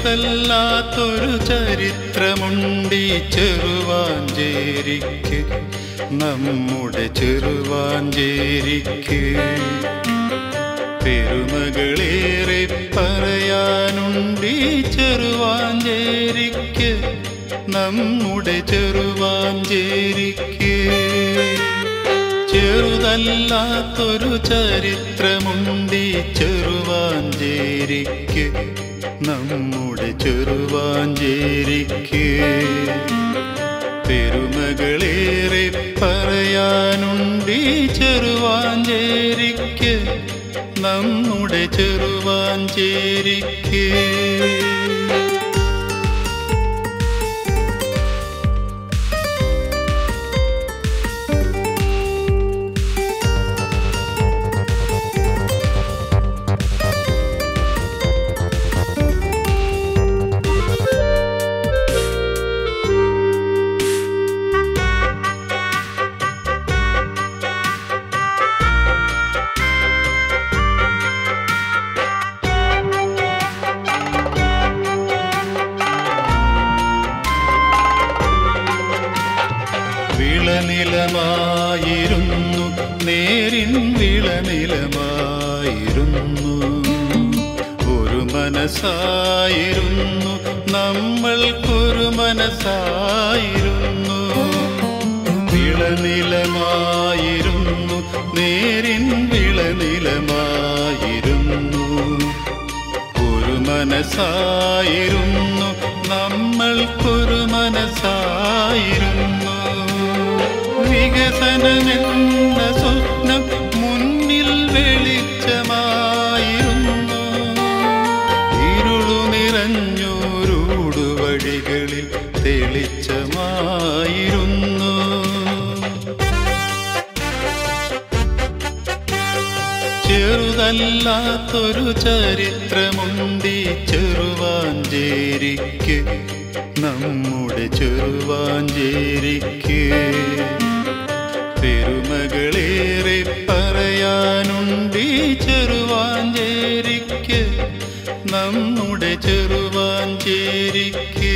ചെറുതല്ലാത്തൊരു ചരിത്രമുണ്ടീ ചെറുവാഞ്ചേരിക്ക്, നമ്മുടെ ചെറുവാഞ്ചേരിക്ക്. പെരുമകളേറെ പറയാനുണ്ടീ ചെറുവാഞ്ചേരിക്ക്, നമ്മുടെ ചെറുവാഞ്ചേരിക്ക്. ചെറുതല്ലാത്തൊരു ചരിത്രമുണ്ടീ ചെറുവാഞ്ചേരിക്ക്, നമ്മുടെ ചെറുവാഞ്ചേരിക്ക്. പെരുമകളേറെ പറയാനുണ്ടീ ചെറുവാഞ്ചേരിക്ക്, നമ്മുടെ ചെറുവാഞ്ചേരിക്ക്. വിളനിലമായിരുന്നു, നേരിൻ വിളനിലമായിരുന്നു. ഒരു മനസ്സായിരുന്നു, നമ്മൾക്കൊരു മനസ്സായിരുന്നു. വിളനിലമായിരുന്നു, നേരിൻ വിളനിലമായിരുന്നു. ഒരു മനസ്സായിരുന്നു, നമ്മൾക്കൊരു മനസ്സായിരുന്നു. വികസനമെന്ന സ്വപ്നം മുന്നിൽ വെളിച്ചമായിരുന്നു. ഇരുളു നിറഞ്ഞോരൂടുവഴികളിൽ തെളിച്ചമായിരുന്നു. ചെറുതല്ലാത്തൊരു ചരിത്രമുണ്ടീ ചെറുവാഞ്ചേരിക്ക്, നമ്മുടെ ചെറുവാഞ്ചേരിക്ക്. പെരുമകളേറെ പറയാനുണ്ടീ ചെറുവാഞ്ചേരിക്ക്, നമ്മുടെ ചെറുവാഞ്ചേരിക്ക്.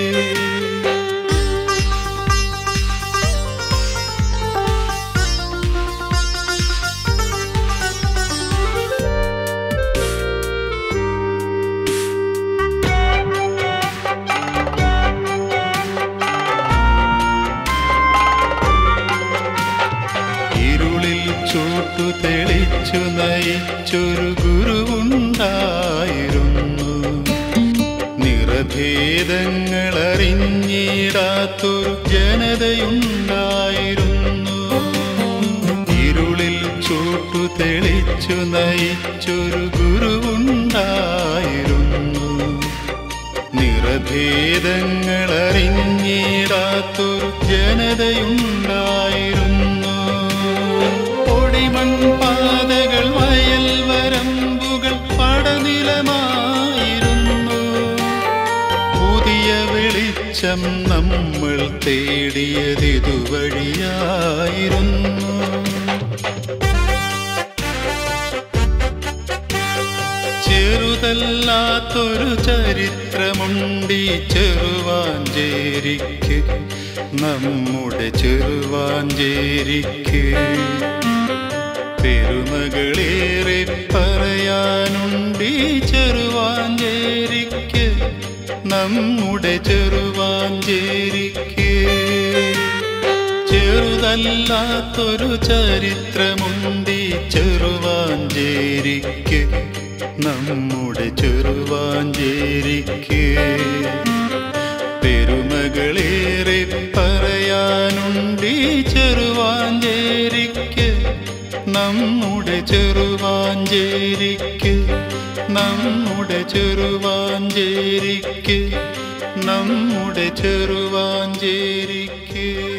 ചൂട്ടു തെളിച്ചു നയിച്ചൊരു ഗുരുവുണ്ടായിരുന്നു. നിറഭേദങ്ങളറിഞ്ഞിടാത്തൊരു ജനതയുണ്ടായിരുന്നു. ഇരുളിൽ ചൂട്ടു തെളിച്ചു നയിച്ചൊരു ഗുരുവുണ്ടായിരുന്നു. നിറഭേദങ്ങളറിഞ്ഞിടാത്തൊരു ജനതയുണ്ടായിരുന്നു. മൺപാതകൾ, വയൽ വരമ്പുകൾ പടനിലമായിരുന്നു. പുതിയ വെളിച്ചം നമ്മൾ തേടിയതിതുവഴിയായിരുന്നു. ചെറുതല്ലാത്തൊരു ചരിത്രമുണ്ടീ ചെറുവാഞ്ചേരിക്ക്, നമ്മുടെ ചെറുവാഞ്ചേരിക്ക്. പെരുമകളേറെ പറയാനുണ്ടീ ചെറുവാഞ്ചേരിക്ക്, നമ്മുടെ ചെറുവാഞ്ചേരിക്ക്. ചെറുതല്ലാത്തൊരു ചരിത്രമുണ്ടീ ചെറുവാഞ്ചേരിക്ക്, നമ്മുടെ ചെറുവാഞ്ചേരിക്ക്. പെരുമകളേറെ പറയാനുണ്ടീ ചെറുവാഞ്ചേരിക്ക്, നമ്മുടെ ചെറുവാഞ്ചേരിക്ക്, നമ്മുടെ ചെറുവാഞ്ചേരിക്ക്, നമ്മുടെ ചെറുവാഞ്ചേരിക്ക്.